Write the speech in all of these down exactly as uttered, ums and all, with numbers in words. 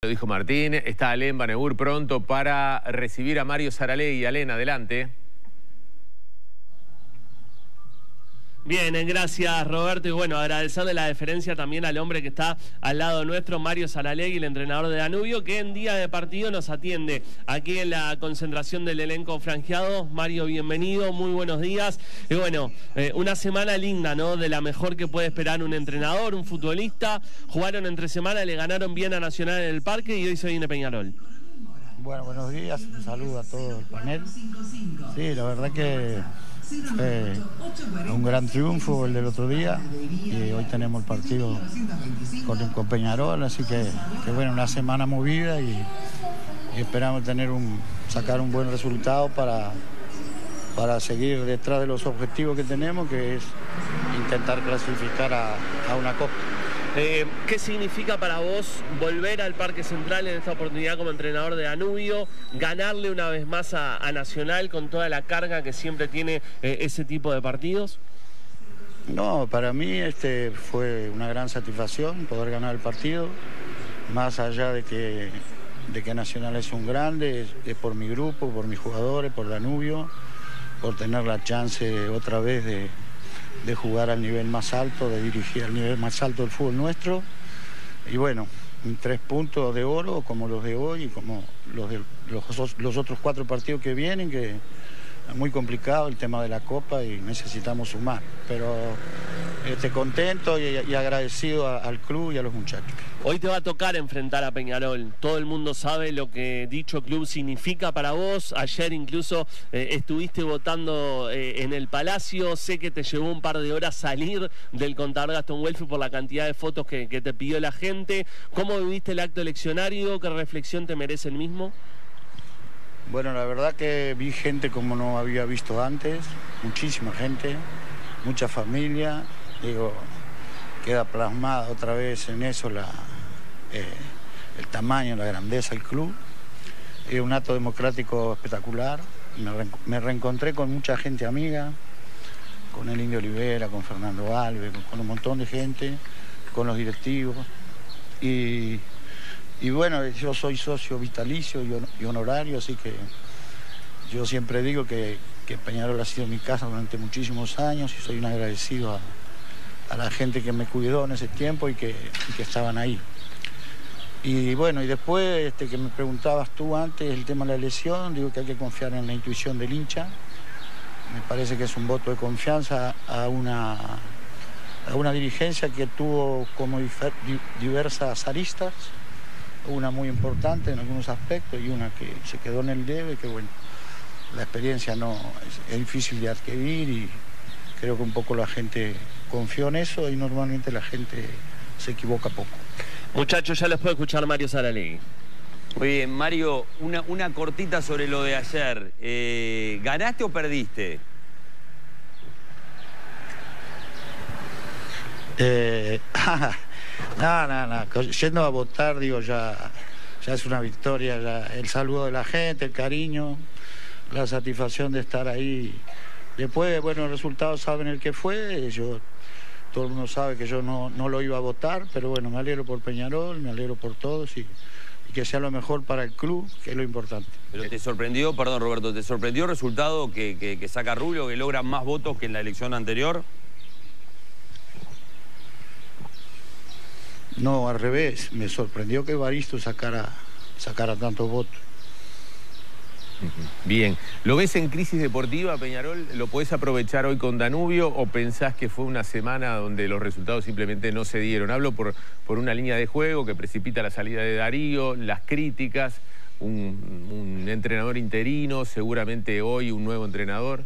Lo dijo Martín, está Alén Baneur pronto para recibir a Mario Saralegui. Alén, adelante. Bien, gracias Roberto, y bueno, agradecerle la deferencia también al hombre que está al lado nuestro, Mario Saralegui, el entrenador de Danubio, que en día de partido nos atiende aquí en la concentración del elenco franjeado. Mario, bienvenido, muy buenos días. Y bueno, eh, una semana linda, ¿no? De la mejor que puede esperar un entrenador, un futbolista. Jugaron entre semana, le ganaron bien a Nacional en el Parque y hoy se viene Peñarol. Bueno, buenos días, un saludo a todo el panel. Sí, la verdad que fue un gran triunfo el del otro día y hoy tenemos el partido con, con Peñarol, así que, que bueno, una semana movida y, y esperamos tener un, sacar un buen resultado para, para seguir detrás de los objetivos que tenemos, que es intentar clasificar a, a una Copa. Eh, ¿Qué significa para vos volver al Parque Central en esta oportunidad como entrenador de Danubio, ganarle una vez más a, a Nacional con toda la carga que siempre tiene eh, ese tipo de partidos? No, para mí este fue una gran satisfacción poder ganar el partido, más allá de que, de que Nacional es un grande, es, es por mi grupo, por mis jugadores, por Danubio, por tener la chance otra vez de... de jugar al nivel más alto, de dirigir al nivel más alto del fútbol nuestro. Y bueno, tres puntos de oro como los de hoy y como los, de, los, los otros cuatro partidos que vienen, que es muy complicado el tema de la Copa y necesitamos sumar. Pero este, contento y, y agradecido a, al club y a los muchachos. Hoy te va a tocar enfrentar a Peñarol. Todo el mundo sabe lo que dicho club significa para vos. Ayer incluso eh, estuviste votando eh, en el Palacio. Sé que te llevó un par de horas salir del contador Gastón Welfi por la cantidad de fotos que, que te pidió la gente. ¿Cómo viviste el acto eleccionario? ¿Qué reflexión te merece el mismo? Bueno, la verdad que vi gente como no había visto antes. Muchísima gente, mucha familia. Digo, queda plasmada otra vez en eso la, eh, el tamaño, la grandeza del club. Es un acto democrático espectacular. Me, re, me reencontré con mucha gente amiga, con el Indio Olivera, con Fernando Alves, con, con un montón de gente, con los directivos. Y, y bueno, yo soy socio vitalicio y, y honorario, así que yo siempre digo que, que Peñarol ha sido mi casa durante muchísimos años y soy un agradecido a a la gente que me cuidó en ese tiempo y que, y que estaban ahí. Y bueno, y después este, que me preguntabas tú antes el tema de la elección, digo que hay que confiar en la intuición del hincha. Me parece que es un voto de confianza a una, a una dirigencia que tuvo como diversas aristas, una muy importante en algunos aspectos y una que se quedó en el debe, que bueno, la experiencia no es, es difícil de adquirir y creo que un poco la gente confió en eso y normalmente la gente se equivoca poco. Muchachos, ya los puede escuchar Mario Saralegui. Oye, Mario, una, una cortita sobre lo de ayer. Eh, ¿Ganaste o perdiste? Eh, no, no, no. Yendo a votar, digo, ya, ya es una victoria. Ya, el saludo de la gente, el cariño, la satisfacción de estar ahí. Después, bueno, el resultado saben el que fue, yo, todo el mundo sabe que yo no, no lo iba a votar, pero bueno, me alegro por Peñarol, me alegro por todos y, y que sea lo mejor para el club, que es lo importante. Pero te sorprendió, perdón Roberto, ¿te sorprendió el resultado que, que, que saca Rubio, que logra más votos que en la elección anterior? No, al revés, me sorprendió que Evaristo sacara, sacara tantos votos. Bien, ¿lo ves en crisis deportiva, Peñarol? ¿Lo podés aprovechar hoy con Danubio o pensás que fue una semana donde los resultados simplemente no se dieron? Hablo por, por una línea de juego que precipita la salida de Darío, las críticas, un, un entrenador interino, seguramente hoy un nuevo entrenador.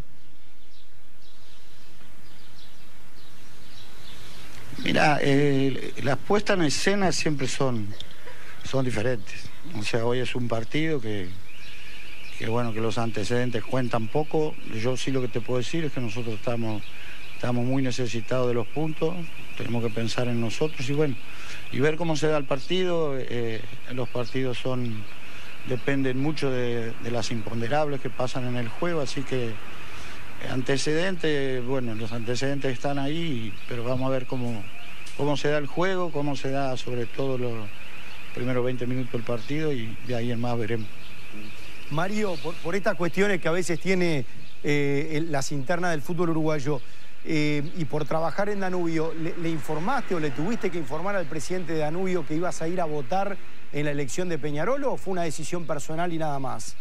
Mira, eh, las puestas en escena siempre son, son diferentes. O sea, hoy es un partido que... que bueno, que los antecedentes cuentan poco. Yo sí lo que te puedo decir es que nosotros estamos, estamos muy necesitados de los puntos, tenemos que pensar en nosotros y bueno, y ver cómo se da el partido. Eh, los partidos son, dependen mucho de, de las imponderables que pasan en el juego, así que antecedentes, bueno, los antecedentes están ahí, pero vamos a ver cómo, cómo se da el juego, cómo se da sobre todo lo, primero veinte minutos del partido y de ahí en más veremos. Mario, por, por estas cuestiones que a veces tiene eh, las internas del fútbol uruguayo eh, y por trabajar en Danubio, ¿le, ¿le informaste o le tuviste que informar al presidente de Danubio que ibas a ir a votar en la elección de Peñarol o fue una decisión personal y nada más?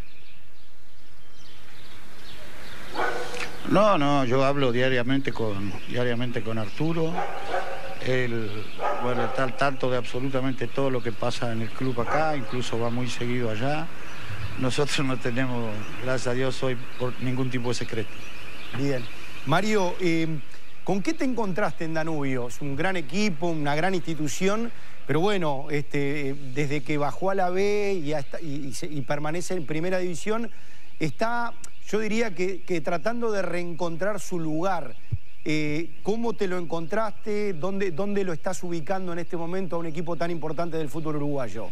No, no, yo hablo diariamente con, diariamente con Arturo. Él, bueno, está al tanto de absolutamente todo lo que pasa en el club acá, incluso va muy seguido allá. Nosotros no tenemos, gracias a Dios, hoy por ningún tipo de secreto. Bien. Mario, eh, ¿con qué te encontraste en Danubio? Es un gran equipo, una gran institución, pero bueno, este, desde que bajó a la B y, hasta, y, y, y permanece en primera división, está, yo diría que, que tratando de reencontrar su lugar. Eh, ¿Cómo te lo encontraste? ¿Dónde, ¿Dónde lo estás ubicando en este momento a un equipo tan importante del fútbol uruguayo?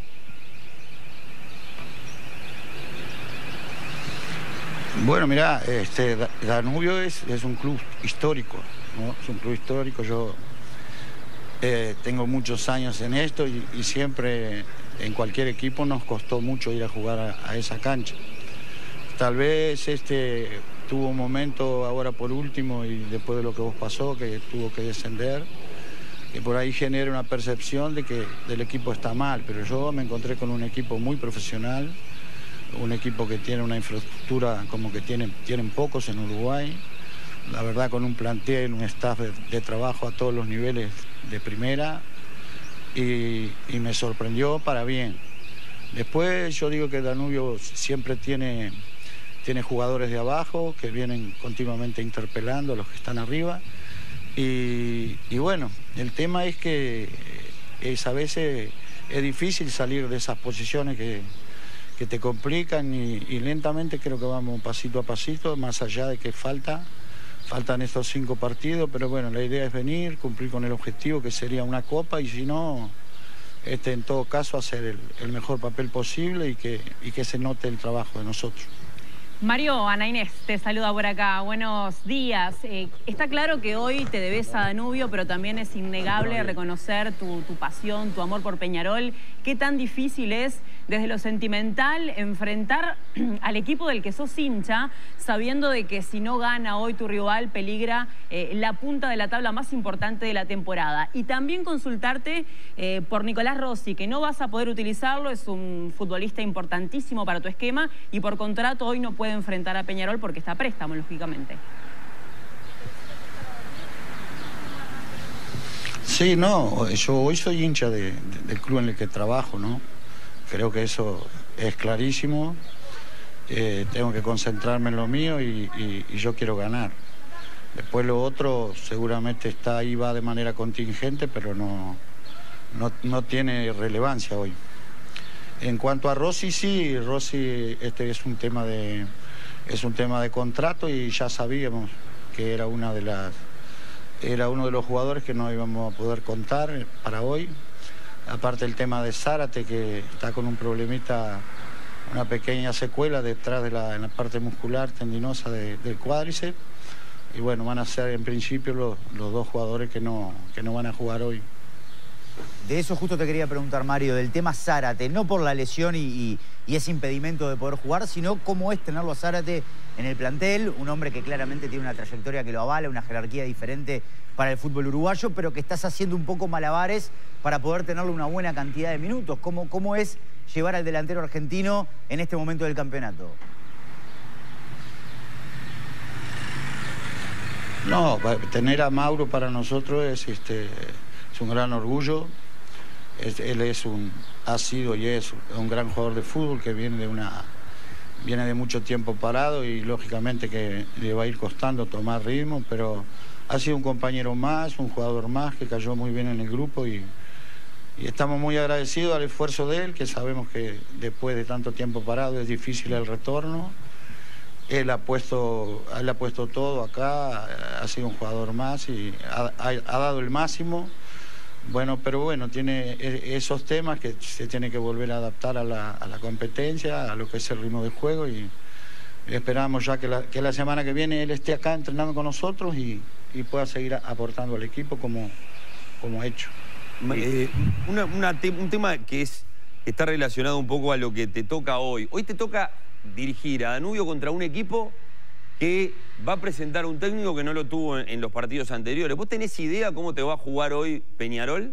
Bueno, mirá, este, Danubio es, es un club histórico, ¿no? Es un club histórico. Yo eh, tengo muchos años en esto y, y siempre en cualquier equipo nos costó mucho ir a jugar a, a esa cancha. Tal vez este tuvo un momento ahora por último y después de lo que vos pasó, que tuvo que descender, que por ahí genera una percepción de que el equipo está mal, pero yo me encontré con un equipo muy profesional, un equipo que tiene una infraestructura como que tienen, tienen pocos en Uruguay, la verdad con un plantel, un staff de, de trabajo a todos los niveles de primera y, y me sorprendió para bien. Después yo digo que Danubio siempre tiene, tiene jugadores de abajo que vienen continuamente interpelando a los que están arriba y, y bueno, el tema es que es, a veces es difícil salir de esas posiciones que que te complican y, y lentamente creo que vamos pasito a pasito, más allá de que falta, faltan estos cinco partidos, pero bueno, la idea es venir, cumplir con el objetivo que sería una copa y si no, este, en todo caso hacer el, el mejor papel posible y que, y que se note el trabajo de nosotros. Mario, Ana Inés te saluda por acá. Buenos días. Eh, está claro que hoy te debes a Danubio, pero también es innegable reconocer tu, tu pasión, tu amor por Peñarol. ¿Qué tan difícil es desde lo sentimental enfrentar al equipo del que sos hincha, sabiendo de que si no gana hoy tu rival peligra eh, la punta de la tabla más importante de la temporada? Y también consultarte eh, por Nicolás Rossi, que no vas a poder utilizarlo, es un futbolista importantísimo para tu esquema y por contrato hoy no puede enfrentar a Peñarol porque está a préstamo, lógicamente. Sí, no, yo hoy soy hincha de, de, del club en el que trabajo, ¿no? Creo que eso es clarísimo. Eh, tengo que concentrarme en lo mío y, y, y yo quiero ganar. Después lo otro seguramente está ahí, va de manera contingente, pero no, no, no tiene relevancia hoy. En cuanto a Rossi, sí, Rossi este es un tema de, es un tema de contrato y ya sabíamos que era una de las, era uno de los jugadores que no íbamos a poder contar para hoy. Aparte el tema de Zárate, que está con un problemita, una pequeña secuela detrás de la, en la parte muscular tendinosa de, del cuádriceps. Y bueno, van a ser en principio los, los dos jugadores que no, que no van a jugar hoy. De eso justo te quería preguntar, Mario, del tema Zárate, no por la lesión y, y, y ese impedimento de poder jugar, sino cómo es tenerlo a Zárate en el plantel, un hombre que claramente tiene una trayectoria que lo avala, una jerarquía diferente para el fútbol uruguayo, pero que estás haciendo un poco malabares para poder tenerle una buena cantidad de minutos. ¿Cómo, cómo es llevar al delantero argentino en este momento del campeonato? No, tener a Mauro para nosotros es, este, es un gran orgullo. Es, él es un, ha sido y es un gran jugador de fútbol que viene de, una, viene de mucho tiempo parado y lógicamente que le va a ir costando tomar ritmo, pero ha sido un compañero más, un jugador más que cayó muy bien en el grupo y, y estamos muy agradecidos al esfuerzo de él, que sabemos que después de tanto tiempo parado es difícil el retorno. Él ha puesto, él ha puesto todo acá, ha sido un jugador más y ha, ha, ha dado el máximo. Bueno, pero bueno, tiene esos temas que se tiene que volver a adaptar a la, a la competencia, a lo que es el ritmo de juego y esperamos ya que la, que la semana que viene él esté acá entrenando con nosotros y, y pueda seguir aportando al equipo como, como ha hecho. Eh, una, una te un tema que, es, que está relacionado un poco a lo que te toca hoy. Hoy te toca dirigir a Danubio contra un equipo que va a presentar un técnico que no lo tuvo en, en los partidos anteriores. ¿Vos tenés idea cómo te va a jugar hoy Peñarol?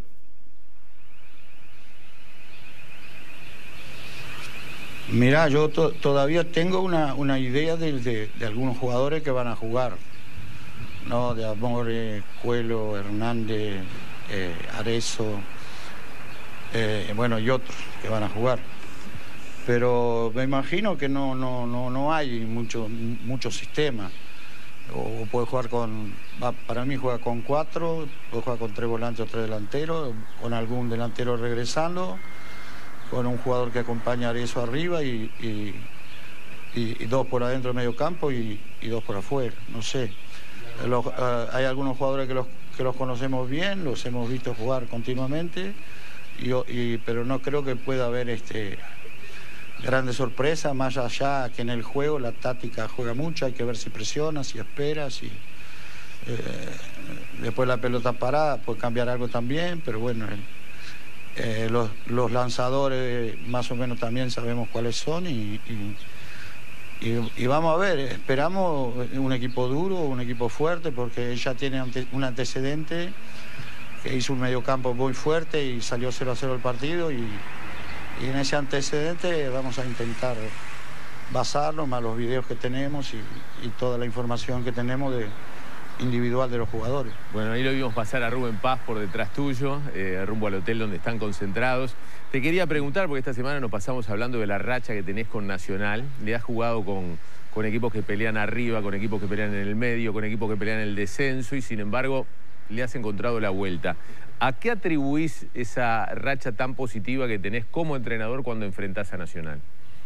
Mirá, yo to todavía tengo una, una idea de, de, de algunos jugadores que van a jugar, ¿no? De Amore, Cuelo, Hernández, eh, Arezzo, eh, bueno, y otros que van a jugar. Pero me imagino que no, no, no, no hay mucho, mucho sistema. O puede jugar con, va, para mí juega con cuatro, puede jugar con tres volantes o tres delanteros, con algún delantero regresando, con un jugador que acompaña a Arezzo arriba y, y, y, y dos por adentro del medio campo y, y dos por afuera, no sé. Los, uh, hay algunos jugadores que los, que los conocemos bien, los hemos visto jugar continuamente, y, y, pero no creo que pueda haber este, grandes sorpresas, más allá que en el juego la táctica juega mucho, hay que ver si presiona, si espera, si... Eh, después la pelota parada puede cambiar algo también, pero bueno... El, Eh, los, los lanzadores más o menos también sabemos cuáles son y, y, y, y vamos a ver, esperamos un equipo duro, un equipo fuerte, porque ella tiene ante, un antecedente que hizo un mediocampo muy fuerte y salió cero a cero el partido y, y en ese antecedente vamos a intentar basarnos más los videos que tenemos y, y toda la información que tenemos de individual de los jugadores. Bueno, ahí lo vimos pasar a Rubén Paz por detrás tuyo, eh, rumbo al hotel donde están concentrados. Te quería preguntar, porque esta semana nos pasamos hablando de la racha que tenés con Nacional. Le has jugado con, con equipos que pelean arriba, con equipos que pelean en el medio, con equipos que pelean en el descenso y sin embargo le has encontrado la vuelta. ¿A qué atribuís esa racha tan positiva que tenés como entrenador cuando enfrentás a Nacional?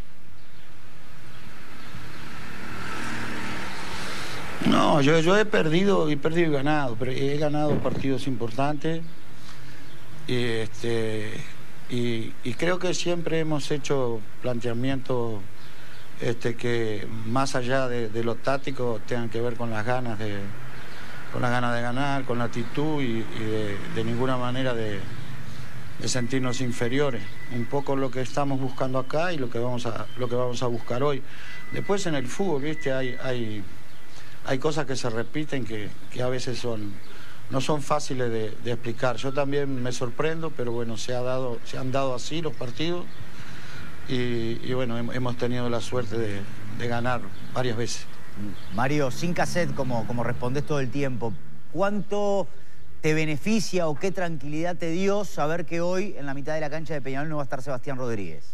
No, yo, yo he perdido, he perdido y ganado, pero he ganado partidos importantes y, este, y, y creo que siempre hemos hecho planteamientos este, que más allá de, de lo táctico tengan que ver con las ganas de, con las ganas de ganar, con la actitud y, y de, de ninguna manera de, de sentirnos inferiores. Un poco lo que estamos buscando acá y lo que vamos a, lo que vamos a buscar hoy. Después en el fútbol, viste, hay... hay Hay cosas que se repiten que, que a veces son, no son fáciles de, de explicar. Yo también me sorprendo, pero bueno, se, ha dado, se han dado así los partidos y, y bueno, hemos tenido la suerte de, de ganar varias veces. Mario, sin cassette, como, como respondés todo el tiempo, ¿cuánto te beneficia o qué tranquilidad te dio saber que hoy en la mitad de la cancha de Peñarol no va a estar Sebastián Rodríguez?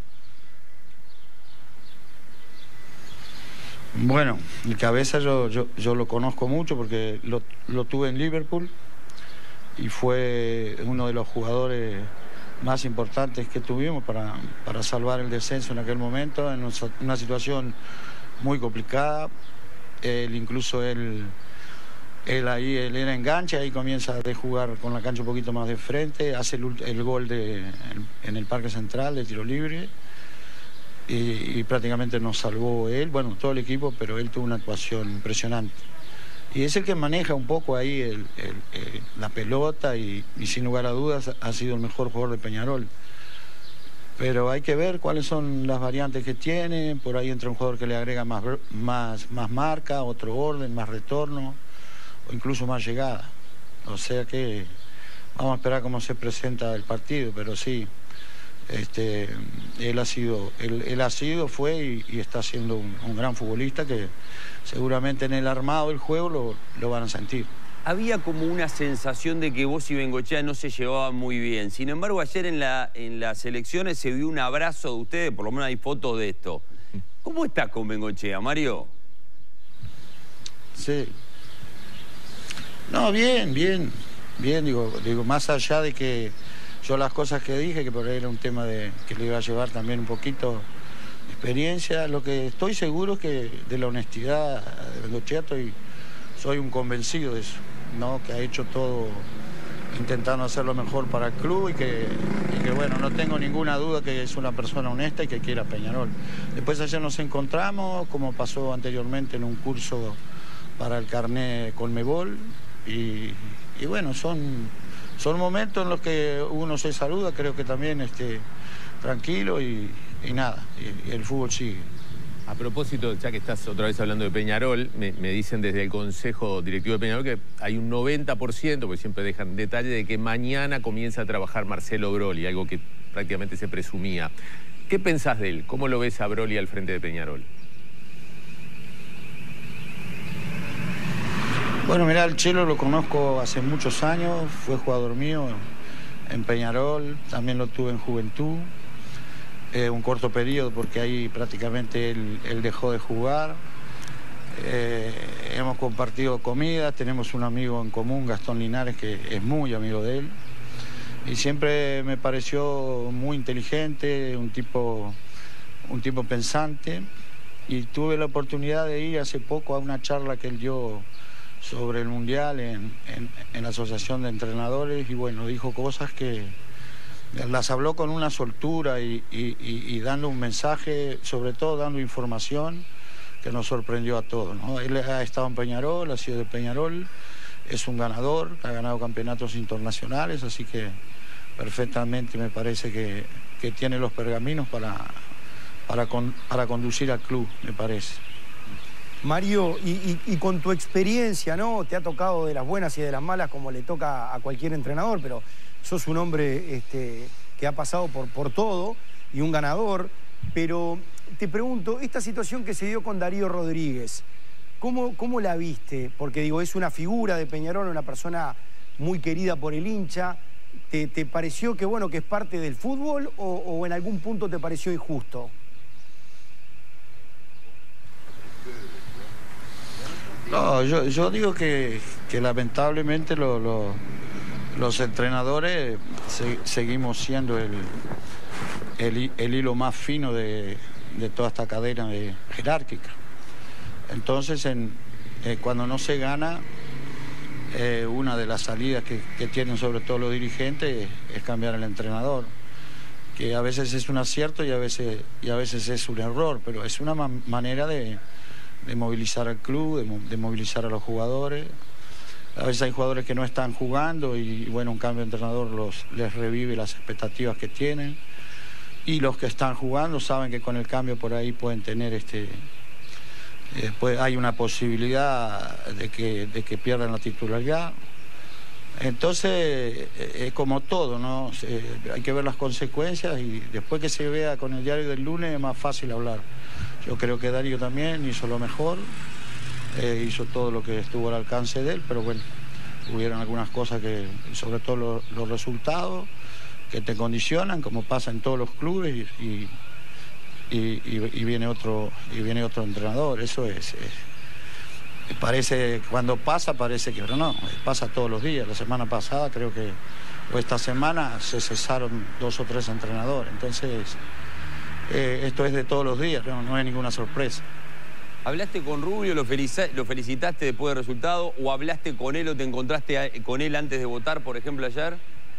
Bueno, el Cabeza yo, yo, yo lo conozco mucho porque lo, lo tuve en Liverpool y fue uno de los jugadores más importantes que tuvimos para, para salvar el descenso en aquel momento, en una situación muy complicada. Él, incluso él, él ahí él era enganche, ahí comienza a jugar con la cancha un poquito más de frente, hace el, el gol de, en el Parque Central de tiro libre. Y, y prácticamente nos salvó él, bueno, todo el equipo, pero él tuvo una actuación impresionante. Y es el que maneja un poco ahí el, el, el, la pelota y, y sin lugar a dudas ha sido el mejor jugador de Peñarol. Pero hay que ver cuáles son las variantes que tiene, por ahí entra un jugador que le agrega más, más, más marca, otro orden, más retorno, o incluso más llegada. O sea que vamos a esperar cómo se presenta el partido, pero sí. Este, él ha sido, él, él ha sido, fue y, y está siendo un, un gran futbolista que seguramente en el armado del juego lo, lo van a sentir. Había como una sensación de que vos y Bengochea no se llevaban muy bien. Sin embargo, ayer en, la, en las elecciones se vio un abrazo de ustedes, por lo menos hay fotos de esto. ¿Cómo estás con Bengochea, Mario? Sí. No, bien, bien, bien, digo, digo, más allá de que yo las cosas que dije, que por ahí era un tema de que le iba a llevar también un poquito de experiencia, lo que estoy seguro es que de la honestidad de Bengochea estoy, soy un convencido de eso, ¿no? Que ha hecho todo intentando hacer lo mejor para el club y que, y que, bueno, no tengo ninguna duda que es una persona honesta y que quiere a Peñarol. Después ayer nos encontramos, como pasó anteriormente en un curso para el carnet Conmebol, y, y bueno, son... son momentos en los que uno se saluda, creo que también este, tranquilo y, y nada, y, y el fútbol sigue. A propósito, ya que estás otra vez hablando de Peñarol, me, me dicen desde el Consejo Directivo de Peñarol que hay un noventa por ciento, porque siempre dejan detalle, de que mañana comienza a trabajar Marcelo Broly, algo que prácticamente se presumía. ¿Qué pensás de él? ¿Cómo lo ves a Broly al frente de Peñarol? Bueno, mirá, el Chelo lo conozco hace muchos años, fue jugador mío en Peñarol, también lo tuve en Juventud. Eh, un corto periodo porque ahí prácticamente él, él dejó de jugar. Eh, hemos compartido comida, tenemos un amigo en común, Gastón Linares, que es muy amigo de él. Y siempre me pareció muy inteligente, un tipo, un tipo pensante. Y tuve la oportunidad de ir hace poco a una charla que él dio sobre el Mundial en, en, en la Asociación de Entrenadores y bueno, dijo cosas que las habló con una soltura y, y, y, y dando un mensaje, sobre todo dando información que nos sorprendió a todos, ¿no? Él ha estado en Peñarol, ha sido de Peñarol, es un ganador, ha ganado campeonatos internacionales, así que perfectamente me parece que, que tiene los pergaminos para, para, con, para conducir al club, me parece. Mario, y, y, y con tu experiencia, ¿no? Te ha tocado de las buenas y de las malas como le toca a cualquier entrenador, pero sos un hombre este, que ha pasado por, por todo y un ganador. Pero te pregunto, esta situación que se dio con Darío Rodríguez, ¿cómo, cómo la viste? Porque digo, es una figura de Peñarol, una persona muy querida por el hincha. ¿Te, te pareció que, bueno, que es parte del fútbol o, o en algún punto te pareció injusto? No, yo, yo digo que, que lamentablemente lo, lo, los entrenadores se, seguimos siendo el, el, el hilo más fino de, de toda esta cadena de, jerárquica. Entonces, en, eh, cuando no se gana, eh, una de las salidas que, que tienen sobre todo los dirigentes es, es cambiar al entrenador, que a veces es un acierto y a veces, y a veces es un error, pero es una ma manera de... de movilizar al club, de, de movilizar a los jugadores. A veces hay jugadores que no están jugando y, bueno, un cambio de entrenador los, les revive las expectativas que tienen. Y los que están jugando saben que con el cambio por ahí pueden tener este... Eh, pues hay una posibilidad de que, de que pierdan la titularidad. Entonces, es eh, como todo, ¿no? Eh, hay que ver las consecuencias y después que se vea con el diario del lunes es más fácil hablar. Yo creo que Darío también hizo lo mejor, eh, hizo todo lo que estuvo al alcance de él, pero bueno, hubieron algunas cosas que, sobre todo lo, los resultados, que te condicionan, como pasa en todos los clubes, y, y, y, y, viene, otro, y viene otro entrenador. Eso es, es, parece, cuando pasa parece que, pero no, pasa todos los días. La semana pasada creo que, o esta semana, se cesaron dos o tres entrenadores, entonces... Eh, esto es de todos los días, no, no hay ninguna sorpresa. ¿Hablaste con Rubio, lo, lo felicitaste después del resultado, o hablaste con él o te encontraste a, con él antes de votar, por ejemplo, ayer?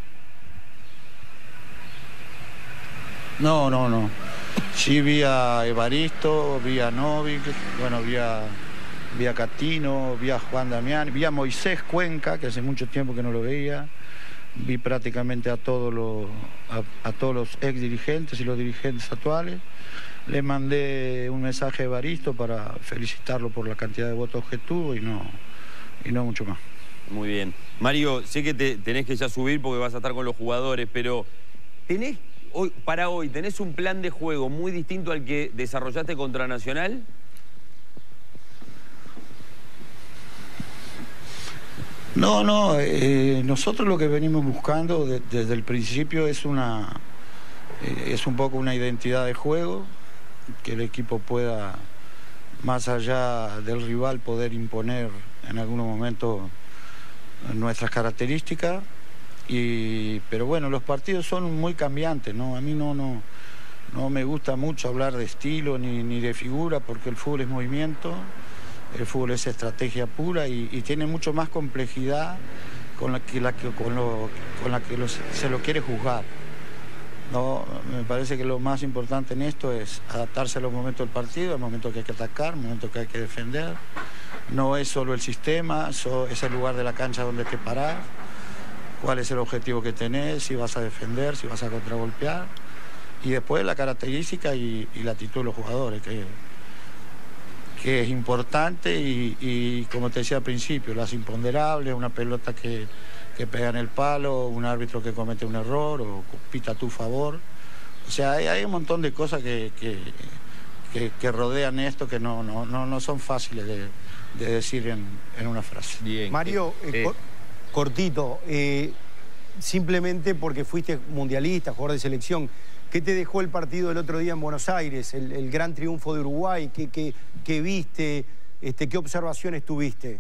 No, no, no. Sí vi a Evaristo, vi a Novik, bueno, vi a, vi a Catino, vi a Juan Damián, vi a Moisés Cuenca, que hace mucho tiempo que no lo veía. Vi prácticamente a todos los, a, a todos los ex dirigentes y los dirigentes actuales. Le mandé un mensaje a Evaristo para felicitarlo por la cantidad de votos que tuvo y no, y no mucho más. Muy bien. Mario, sé que te, tenés que ya subir porque vas a estar con los jugadores, pero ¿tenés hoy, para hoy, tenés un plan de juego muy distinto al que desarrollaste contra Nacional? No, no, eh, nosotros lo que venimos buscando de, desde el principio es una eh, es un poco una identidad de juego, que el equipo pueda, más allá del rival, poder imponer en algunos momentos nuestras características. Y, pero bueno, los partidos son muy cambiantes, ¿no? A mí no, no, no me gusta mucho hablar de estilo ni, ni de figura, porque el fútbol es movimiento. El fútbol es estrategia pura y, y tiene mucho más complejidad con la que, la que, con lo, con la que los, se lo quiere juzgar. No, me parece que lo más importante en esto es adaptarse a los momentos del partido, al momento que hay que atacar, al momento que hay que defender. No es solo el sistema, so, es el lugar de la cancha donde hay que parar. cuál es el objetivo que tenés, si vas a defender, si vas a contragolpear. Y después la característica y, y la actitud de los jugadores, que, que es importante y, y, como te decía al principio, las imponderables, una pelota que, que pega en el palo, un árbitro que comete un error o pita a tu favor. O sea, hay, hay un montón de cosas que, que, que, que rodean esto que no, no, no, no son fáciles de, de decir en, en una frase. Bien. Mario, eh, Eh, cor- cortito, eh, simplemente porque fuiste mundialista, jugador de selección, ¿qué te dejó el partido del otro día en Buenos Aires, el, el gran triunfo de Uruguay? ¿Qué, qué, qué viste? Este, ¿Qué observaciones tuviste?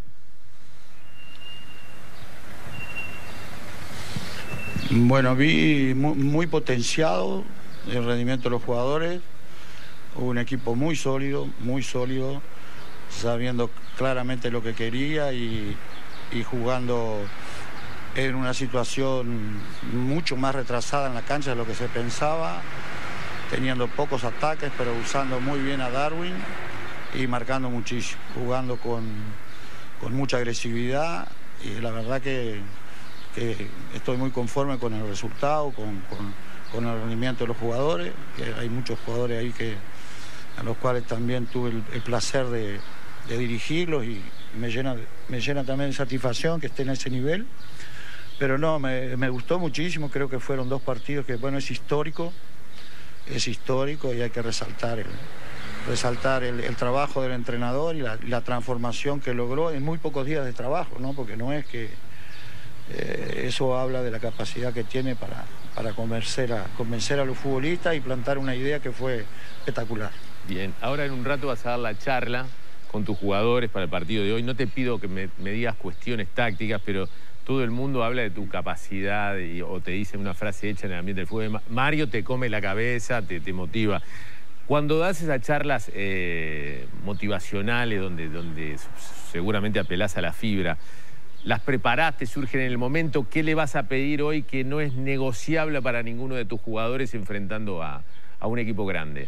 Bueno, vi muy, muy potenciado el rendimiento de los jugadores, un equipo muy sólido, muy sólido, sabiendo claramente lo que quería y, y jugando en una situación mucho más retrasada en la cancha de lo que se pensaba, teniendo pocos ataques, pero usando muy bien a Darwin y marcando muchísimo, jugando con, con mucha agresividad, y la verdad que, que estoy muy conforme con el resultado, con, con, con el rendimiento de los jugadores, que hay muchos jugadores ahí que, a los cuales también tuve el, el placer de, de dirigirlos, y me llena, me llena también de satisfacción que estén a ese nivel. Pero no, me, me gustó muchísimo, creo que fueron dos partidos que, bueno, es histórico, es histórico y hay que resaltar el, resaltar el, el trabajo del entrenador y la, la transformación que logró en muy pocos días de trabajo, ¿no? Porque no es que eh, eso habla de la capacidad que tiene para, para convencer, a, convencer a los futbolistas y plantar una idea que fue espectacular. Bien, ahora en un rato vas a dar la charla con tus jugadores para el partido de hoy. No te pido que me, me digas cuestiones tácticas, pero todo el mundo habla de tu capacidad y, o te dice una frase hecha en el ambiente del fútbol. Mario te come la cabeza, te, te motiva. Cuando das esas charlas eh, motivacionales donde, donde seguramente apelás a la fibra, ¿las preparaste, surgen en el momento? ¿Qué le vas a pedir hoy que no es negociable para ninguno de tus jugadores enfrentando a, a un equipo grande?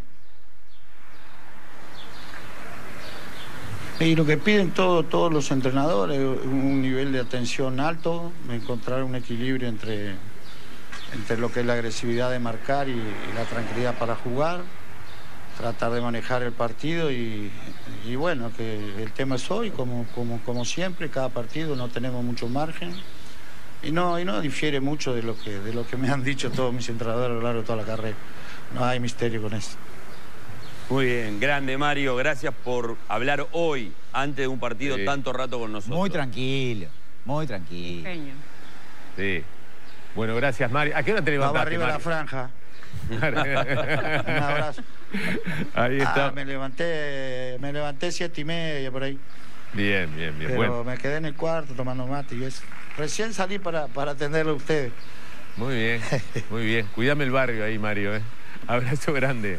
Y lo que piden todo, todos los entrenadores, un nivel de atención alto, encontrar un equilibrio entre, entre lo que es la agresividad de marcar y, y la tranquilidad para jugar, tratar de manejar el partido y, y bueno, que el tema es hoy, como, como, como siempre, cada partido no tenemos mucho margen y no, y no difiere mucho de lo, que, de lo que me han dicho todos mis entrenadores a lo largo de toda la carrera. No hay misterio con eso. Muy bien, grande Mario, gracias por hablar hoy, antes de un partido, Sí. tanto rato con nosotros. Muy tranquilo, muy tranquilo. Genio. Sí. Bueno, gracias, Mario. ¿A qué hora te Vamos levantaste, arriba de la franja. Un abrazo. Ahí está. Ah, me levanté, me levanté siete y media por ahí. Bien, bien, bien. Pero Bueno, me quedé en el cuarto tomando mate y eso. Recién salí para, para atenderlo a ustedes. muy bien, muy bien. Cuídame el barrio ahí, Mario. ¿eh? Abrazo grande.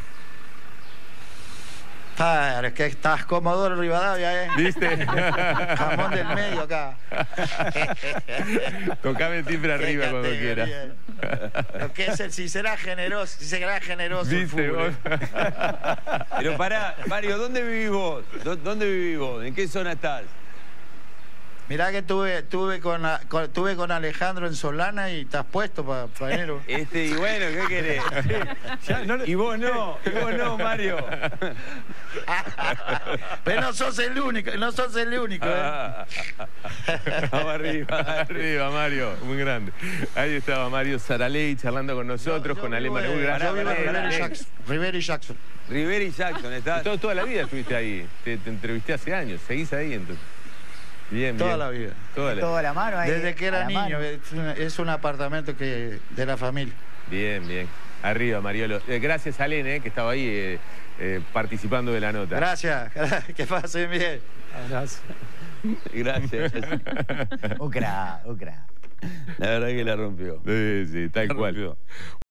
Ah, es que estás Comodoro Rivadavia, ¿eh? ¿Viste? Jamón del medio acá. Tocame el timbre arriba Qué cuando categoría. quieras. Lo que es el, si será generoso, si será generoso el ¿Viste fútbol, vos? ¿eh? Pero pará, Mario, ¿dónde vivís vos? ¿Dó- ¿Dónde vivís vos? ¿En qué zona estás? Mirá que tuve, tuve, con, a- con- tuve con Alejandro en Solana y estás puesto para pa enero. Este, y bueno, ¿qué querés? Ya, no le- Y vos no, y vos no, Mario. Pero no sos el único, no sos el único, ¿eh? Vamos arriba. Arriba, Mario. Muy grande. Ahí estaba Mario Saraley charlando con nosotros, Yo con vivo Alemán. en- Gracias. Yo vivo en pará, Rivera y pará. Jackson. Rivera y Jackson. Rivera y Jackson, ¿estás? Todo- toda la vida estuviste ahí. Te, te entrevisté hace años. ¿Seguís ahí entonces? Bien, Toda bien. la vida. Toda la Toda la mano ahí. Desde que a era la niño, mano. es, una- es un apartamento que de la familia. Bien, bien. Arriba, Mariolo. Eh, gracias a Lene, que estaba ahí eh, eh, participando de la nota. Gracias, que pasen bien. Abrazo. Gracias. Un crack, un crack. La verdad que la rompió. Sí, sí, tal La cual. rompió.